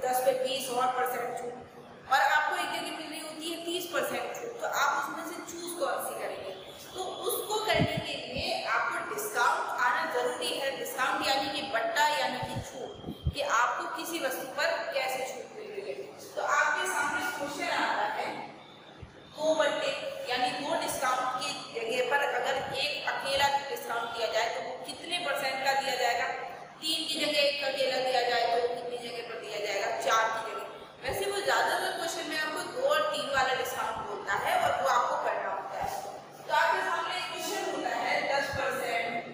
10 पे 20 और % छूट, और आपको एक जगह मिल रही होती है 30% छूट, तो आप उसमें से चूज कौन सी करेंगे? तो उसको करने के लिए आपको डिस्काउंट आना जरूरी है। डिस्काउंट यानी कि बट्टा यानी कि छूट, कि आपको किसी वस्तु पर कैसे छूट मिल रही है। तो आपके सामने क्वेश्चन आ रहा है 2 बट्टे यानी 2 डिस्काउंट की जगह पर अगर एक अकेला डिस्काउंट दिया जाए तो वो कितने % का दिया जाएगा? 3 की जगह 1 अकेला दिया जाए तो कितनी जगह पर दिया जाएगा? 4 की जगह। वैसे वो ज्यादातर क्वेश्चन में आपको 2 और 3 वाला डिस्काउंट बोलता है और वो आपको करना होता है। तो आपके सामने एक क्वेश्चन होता है 10%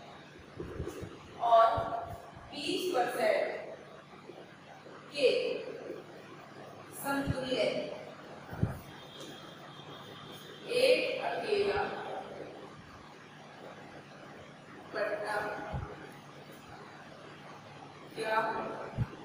और 20% के समतुल्य एक अकेला बट्टा क्या होगा?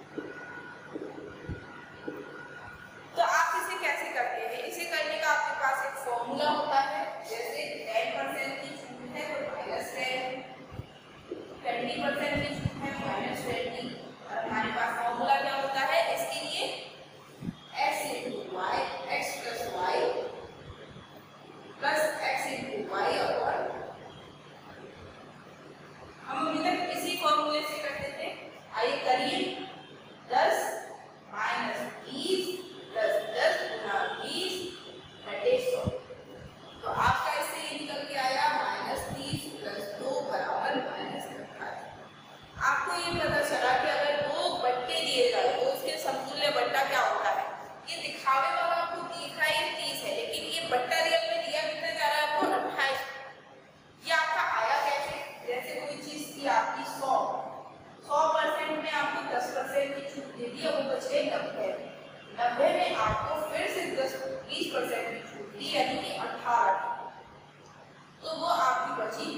तो आप इसे कैसे करते हैं? इसे करने का आपके पास एक फॉर्मूला होता है। जैसे 10% की छूट है तो -10, 20% की छूट है -20, और हमारे पास फॉर्मूला क्या होता है इसके लिए? x × y, x + y plus x × y और हम अभी तक इसी फॉर्मूले से करते थे। आइए करिए 10 - 20 + 10 × 20 = 100। तो आपका इससे ये निकल के आया -30 + 2 = -18। आपको ये पता चला कि अगर 2 बट्टे दिए जाए तो उसके समतुल्य बट्टा क्या होता है? ये दिखावे वाला आपको दिख रहा है 30 है, लेकिन ये बट्टा रियल में दिया कितना जा रहा है आपको? 28। ये आपका आया कैसे? जैसे कोई चीज थी आपकी 100% में आपको 10% की छूट दे दी, वो बच गए 90 में आपको फिर से 20% की छूट दी यानी कि 18, तो वो आपकी बची,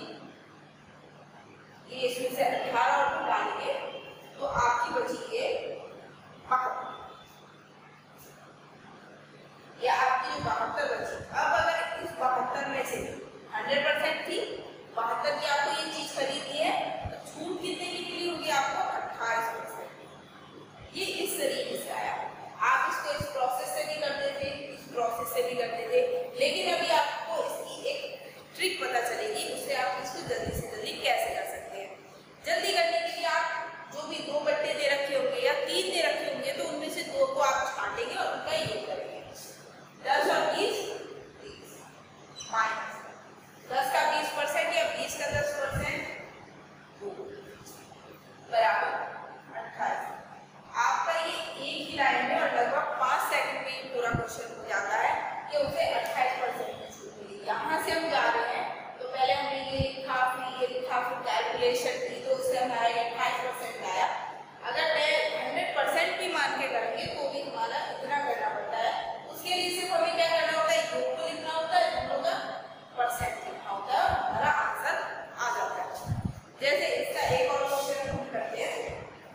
ये इसमें से 18 और निकालेंगे तो आपकी बची ये 72, ये आपकी 72 बची। अब अगर इस 72 में से 100% थी, 72 की आपको ये चीज खरीदनी है, तो छूट कितने की मिली होगी आपको? 28%। ये इस तरीके से आया। आप इसको इस प्रोसेस से भी करते थे, इस प्रोसेस से भी करते थे, लेकिन अभी आपको इसकी एक ट्रिक पता चलेगी, उससे आप इसको जल्दी से जल्दी कैसे कर सकते हैं। जल्दी करने के लिए आप जो भी 2 बट्टे दे रखे होंगे या 3 दे रखे होंगे तो उनमें से 2 को आप छांटेंगे और उनका योग करेंगे। 10 और 20 30 माइनस 10 का 20% या 20 का 10% बराबर 28। आपका ये एक ही लाइन में और लगभग 5 सेकंड में पूरा क्वेश्चन हो जाता है कि उसे 28% की छूट मिली। यहाँ से हम जा रहे हैं तो पहले हमने ये लिखा, फिर ये लिखा, फिर कैलकुलेशन की, तो उससे हमारा 28% आया। अगर 100% भी मान के करेंगे तो भी हमारा इतना करना पड़ता है। उसके लिए सिर्फ हमें क्या करना होता है? योग को लिखना होता है, दोनों का परसेंट लिखना होता है, हमारा आंसर आ जाता है। जैसे इसका एक और क्वेश्चन हम करते हैं।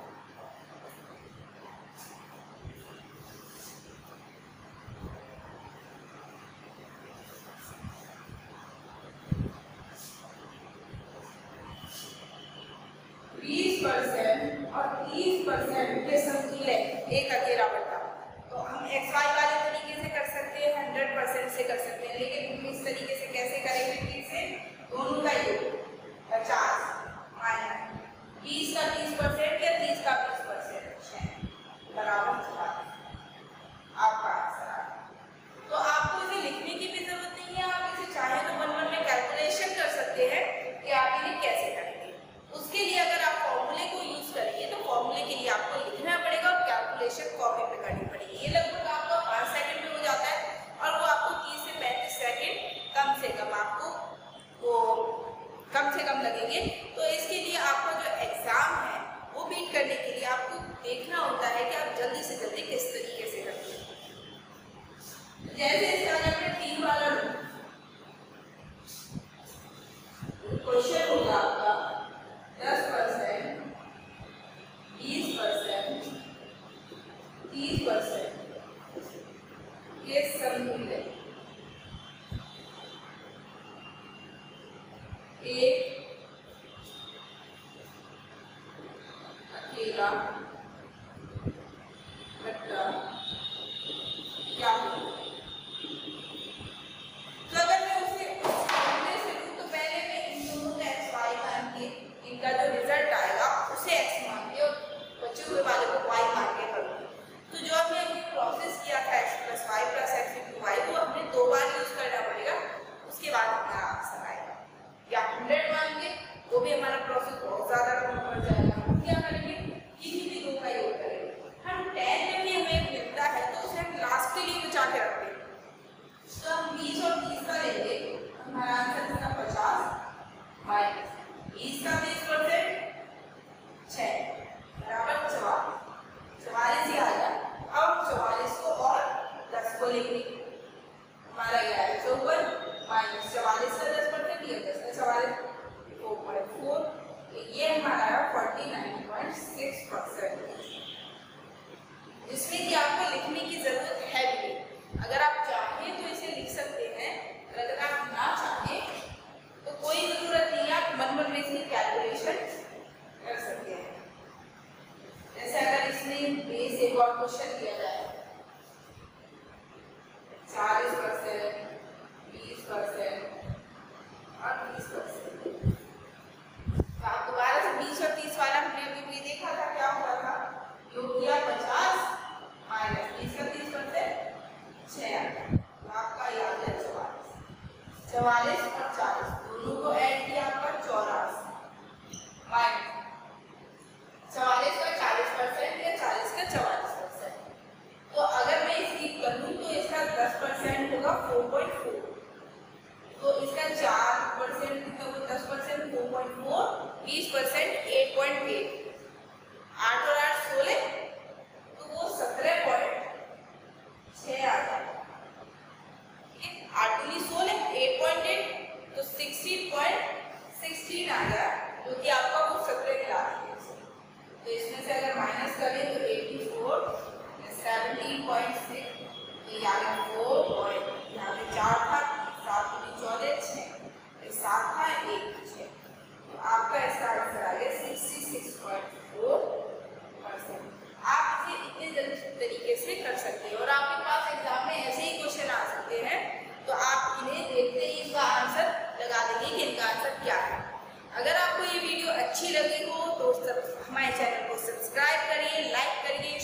और 30% के समतुल्य एक अकेला बट्टा। तो हम XY वाले तरीके से कर सकते हैं, 100% से कर सकते हैं, लेकिन हम इस तरीके से कैसे करेंगे? फिर से दोनों का योग 50 - 20 का 30% या 30 का 20% बराबर 40। आपका आंसर आ गया। तो आपको इसे लिखने की भी जरूरत नहीं है, आप इसे चाहे तो 1-1 में कैलकुलेशन कर सकते हैं कि आप इन्हें कैसे करेंगे। उसके लिए अगर आप फॉर्मूले को यूज करेंगे तो फॉर्मूले के लिए आपको लिखना पड़ेगा और कैलकुलेशन कॉपी पे करनी पड़ेगी। ये लगभग आपका 5 सेकंड में हो जाता है और वो आपको 30 से 35 सेकंड कम से कम आपको वो कम से कम लगेंगे। तो इसके लिए आपका जो एग्जाम है वो बीट करने के लिए आपको देखना होता है कि आप जल्दी से जल्दी किस तरीके से करते हैं। जैसे इसका हमने 3 वाला क्वेश्चन होगा आपका 10%, 20%, 30% के समतुल्य एक अकेला और क्वेश्चन दिया जाए 40%, 20% और 30%। तो आप दोबारा से 20 और 30 वाला हमने अभी देखा था, क्या हुआ था, योग किया 50 माइनस 20 का 30%, 6 आ गया। तो आपका याद है 44 और 40 दोनों को ऐड किया आपका 84 माइनस 44 का 40% या 40 का 44%। तो अगर मैं इसकी कर लूँ तो इसका 10% होगा 4.4, तो इसका 4% तो 10% 4.4, 20% 8.8, 8 और 8 16, तो वो 17.6 आ जाएगा। 8 दूनी 16, 8.8 तो 16.16 आ गया, जो कि आपका वो 17 गिरा है। तो इसमें से अगर माइनस करें तो 84, 17.6, तो यहाँ पे 4 यहाँ पे 4 था, 7 दूनी 14, 6, 7 था 1 6, तो आपका इसका आंसर आ गया 66.4%। आप इसे इतने जल्दी तरीके से कर सकते हैं और आपके पास एग्जाम में ऐसे ही क्वेश्चन आ सकते हैं, तो आप इन्हें देखते ही इसका आंसर लगा देंगे कि इनका आंसर क्या है। अगर आपको ये वीडियो अच्छी लगी हो तो हमारे चैनल को सब्सक्राइब करिए, लाइक करिए